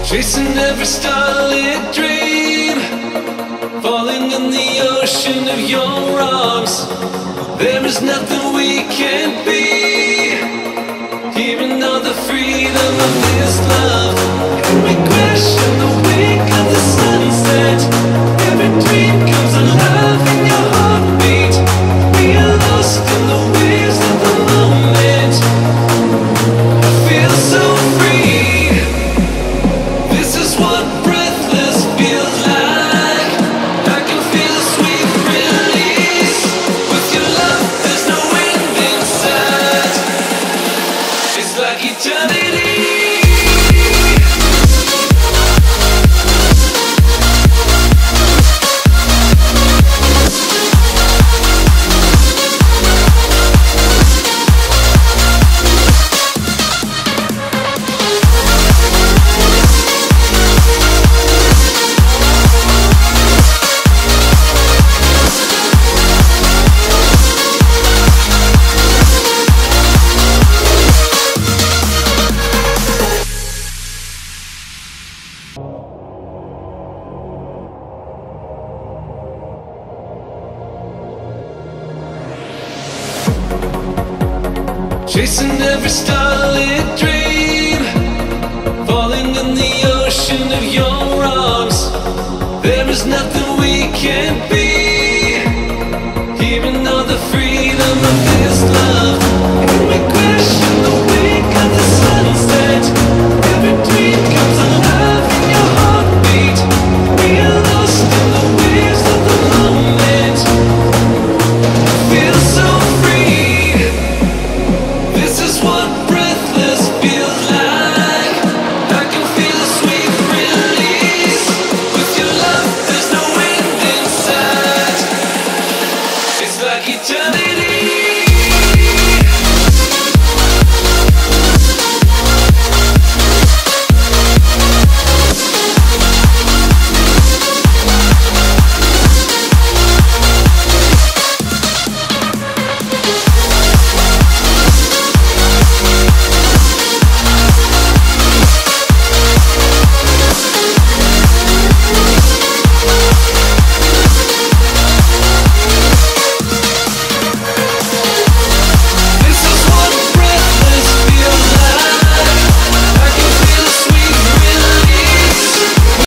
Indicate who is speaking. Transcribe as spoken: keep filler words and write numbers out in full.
Speaker 1: Chasing every starlit dream, falling in the ocean of your arms. There is nothing we can't be. Hearing all the freedom of this love, and we crash in the wake of the sunset. Every dream comes alive in your heartbeat. We are lost in the waves of the moment. I feel so free. This is what breathless feels like. I can feel a sweet release. With your love, there's no end in sight. It's like eternity. Chasing every starlit dream.